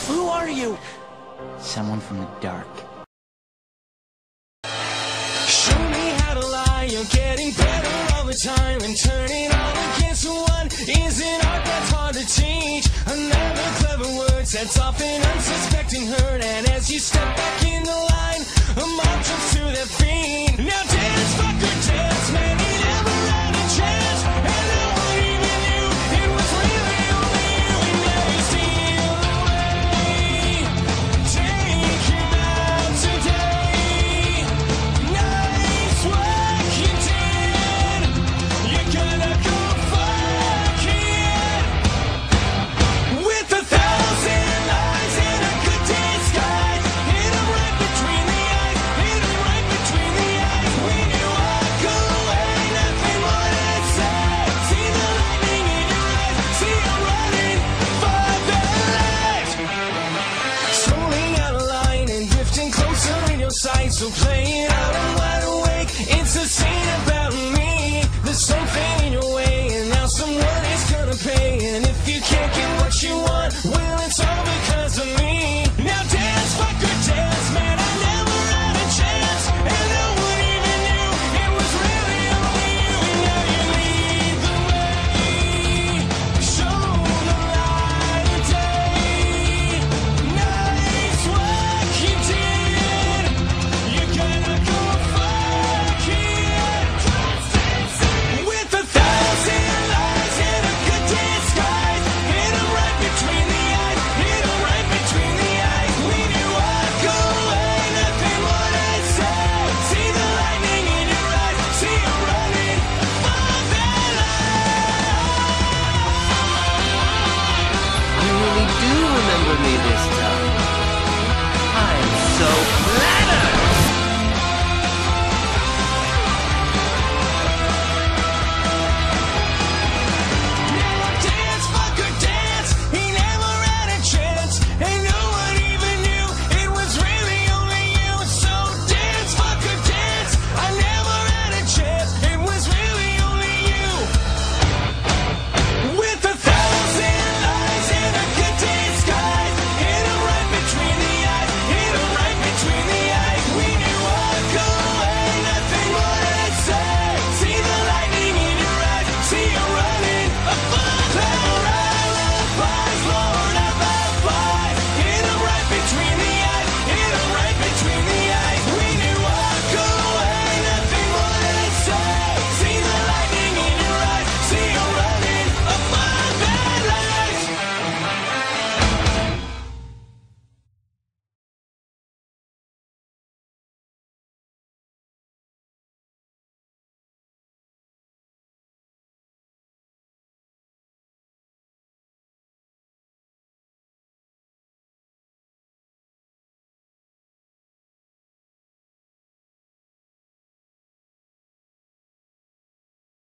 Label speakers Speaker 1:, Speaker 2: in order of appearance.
Speaker 1: Who are you?
Speaker 2: Someone from the dark.
Speaker 1: Show me how to lie, you're getting better all the time. And turning all against one is an art that's hard to teach. Another clever word sets off an unsuspecting hurt. And as you step back in the line, a mob jumps to their feet. Now dance, fucker, dance, man, he never ends.